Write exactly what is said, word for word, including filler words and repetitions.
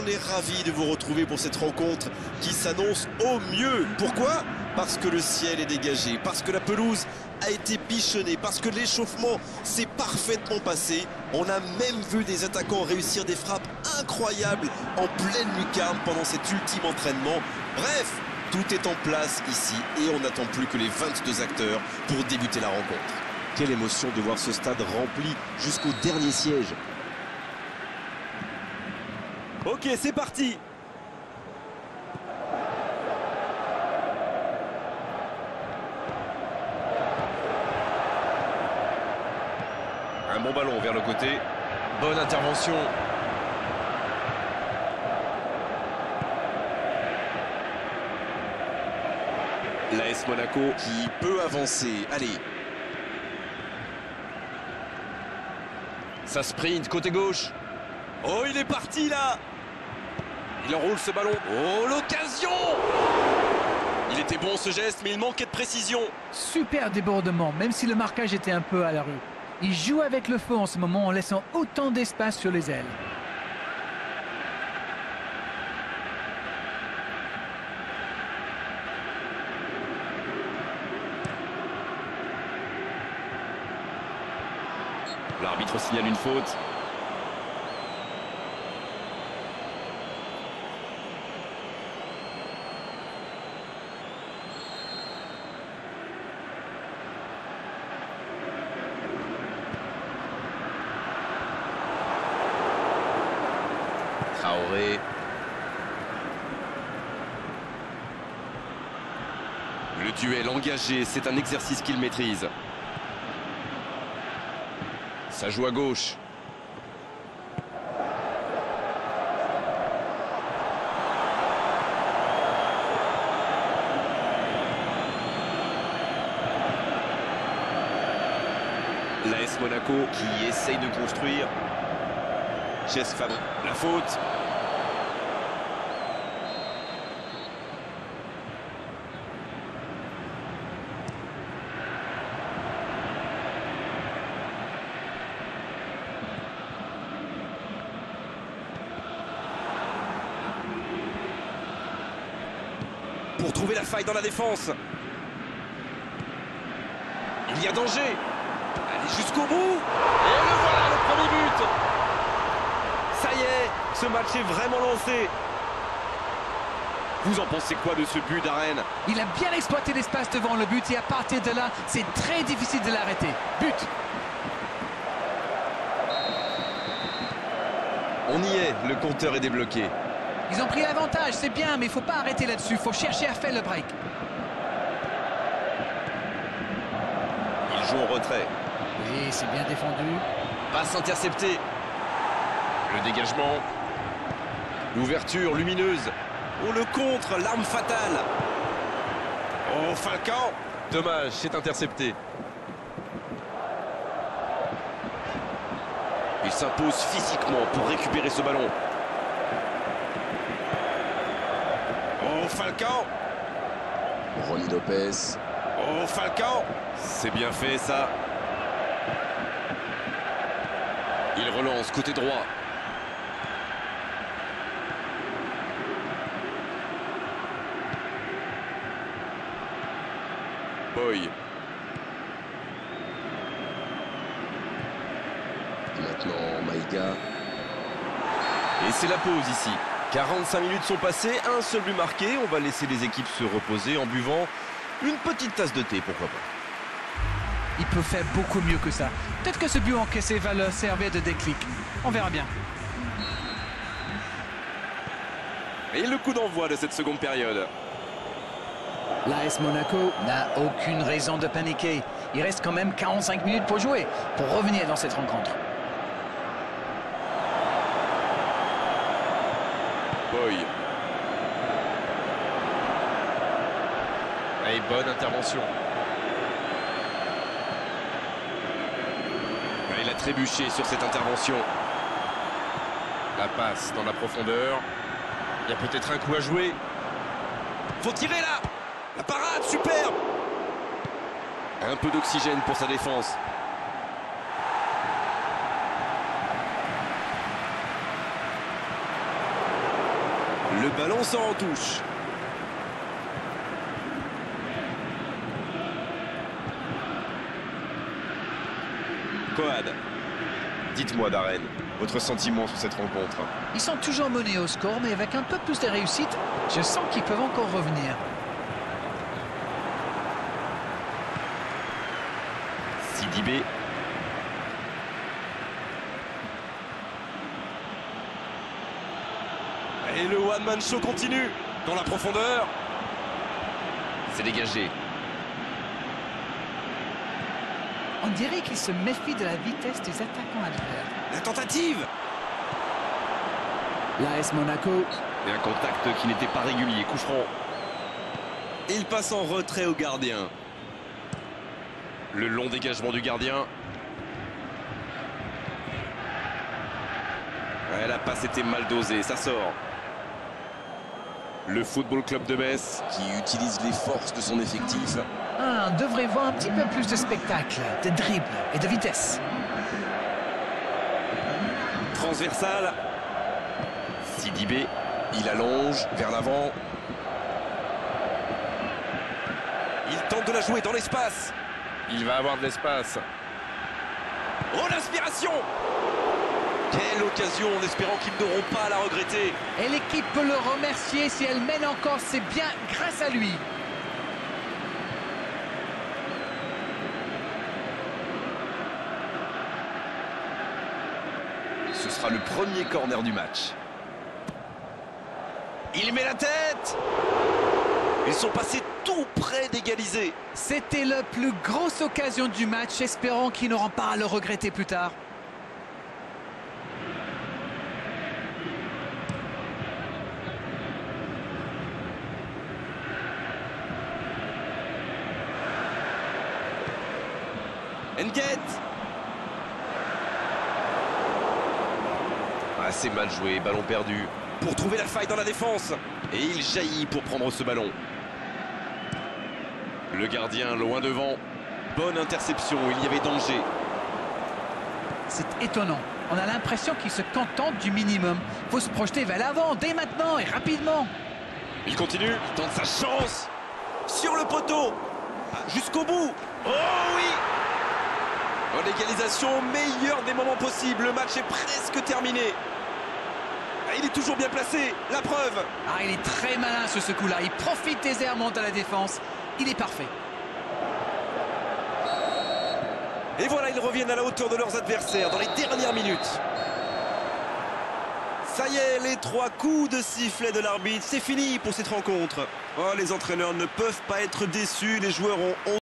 est ravi de vous retrouver pour cette rencontre qui s'annonce au mieux. Pourquoi? Parce que le ciel est dégagé, parce que la pelouse a été bichonnée, parce que l'échauffement s'est parfaitement passé. On a même vu des attaquants réussir des frappes incroyables en pleine lucarne pendant cet ultime entraînement. Bref, tout est en place ici et on n'attend plus que les vingt-deux acteurs pour débuter la rencontre. Quelle émotion de voir ce stade rempli jusqu'au dernier siège. Ok, c'est parti. Un bon ballon vers le côté. Bonne intervention. L'A S Monaco qui peut avancer. Allez. Ça sprint côté gauche. Oh, il est parti là. Il enroule ce ballon. Oh, l'occasion. Il était bon ce geste, mais il manquait de précision. Super débordement, même si le marquage était un peu à la rue. Il joue avec le feu en ce moment en laissant autant d'espace sur les ailes. L'arbitre signale une faute. Traoré. Le duel engagé, c'est un exercice qu'il maîtrise. Ça joue à gauche. L'A S Monaco qui essaye de construire. Cesc Fabregas. La faute. Pour trouver la faille dans la défense. Il y a danger. Allez jusqu'au bout. Et le voilà, le premier but. Ça y est, ce match est vraiment lancé. Vous en pensez quoi de ce but d'Arène? Il a bien exploité l'espace devant le but et à partir de là, c'est très difficile de l'arrêter. But. On y est, le compteur est débloqué. Ils ont pris l'avantage, c'est bien, mais il ne faut pas arrêter là-dessus. Il faut chercher à faire le break. Il joue en retrait. Oui, c'est bien défendu. Passe interceptée. Le dégagement. L'ouverture lumineuse. Oh, le contre, l'arme fatale. Oh, Falcao. Dommage, c'est intercepté. Il s'impose physiquement pour récupérer ce ballon. Oh, Falcao. Ronny Lopez. Oh, Falcao. C'est bien fait, ça. Il relance côté droit. Boy. Maintenant, Maïga. Et c'est la pause ici. quarante-cinq minutes sont passées, un seul but marqué. On va laisser les équipes se reposer en buvant une petite tasse de thé, pourquoi pas. Il peut faire beaucoup mieux que ça. Peut-être que ce but encaissé va leur servir de déclic. On verra bien. Et le coup d'envoi de cette seconde période. L'A S Monaco n'a aucune raison de paniquer. Il reste quand même quarante-cinq minutes pour jouer, pour revenir dans cette rencontre. Boy. Et bonne intervention. Il a trébuché sur cette intervention. La passe dans la profondeur. Il y a peut-être un coup à jouer. Faut tirer là. La parade, superbe. Un peu d'oxygène pour sa défense. Le ballon sort en touche. Coad. Dites-moi, Darren, votre sentiment sur cette rencontre? Ils sont toujours menés au score, mais avec un peu plus de réussite, je sens qu'ils peuvent encore revenir. Sidibé. Et le one-man show continue dans la profondeur. C'est dégagé. On dirait qu'ils se méfient de la vitesse des attaquants adverses. La tentative. L'A S Monaco. Et un contact qui n'était pas régulier, coup franc. Il passe en retrait au gardien. Le long dégagement du gardien. Ouais, la passe était mal dosée, ça sort. Le Football Club de Metz qui utilise les forces de son effectif. Ah, on devrait voir un petit peu plus de spectacle, de dribble et de vitesse. Transversal. Sidibé, il allonge vers l'avant. Il tente de la jouer dans l'espace. Il va avoir de l'espace. Oh, l'inspiration! Quelle occasion, en espérant qu'ils n'auront pas à la regretter. Et l'équipe peut le remercier si elle mène encore, c'est bien grâce à lui. Ce sera le premier corner du match. Il met la tête. Ils sont passés tout près d'égaliser. C'était la plus grosse occasion du match, espérons qu'ils n'auront pas à le regretter plus tard. Nget. Assez mal joué, ballon perdu. Pour trouver la faille dans la défense. Et il jaillit pour prendre ce ballon. Le gardien loin devant. Bonne interception, il y avait danger. C'est étonnant. On a l'impression qu'il se contente du minimum. Il faut se projeter vers l'avant dès maintenant et rapidement. Il continue, il tente sa chance. Sur le poteau. Jusqu'au bout. Oh oui! En égalisation, meilleur des moments possibles. Le match est presque terminé. Il est toujours bien placé, la preuve. Ah, il est très malin sur ce coup-là. Il profite des errements de la défense. Il est parfait. Et voilà, ils reviennent à la hauteur de leurs adversaires dans les dernières minutes. Ça y est, les trois coups de sifflet de l'arbitre, c'est fini pour cette rencontre. Oh, les entraîneurs ne peuvent pas être déçus. Les joueurs ont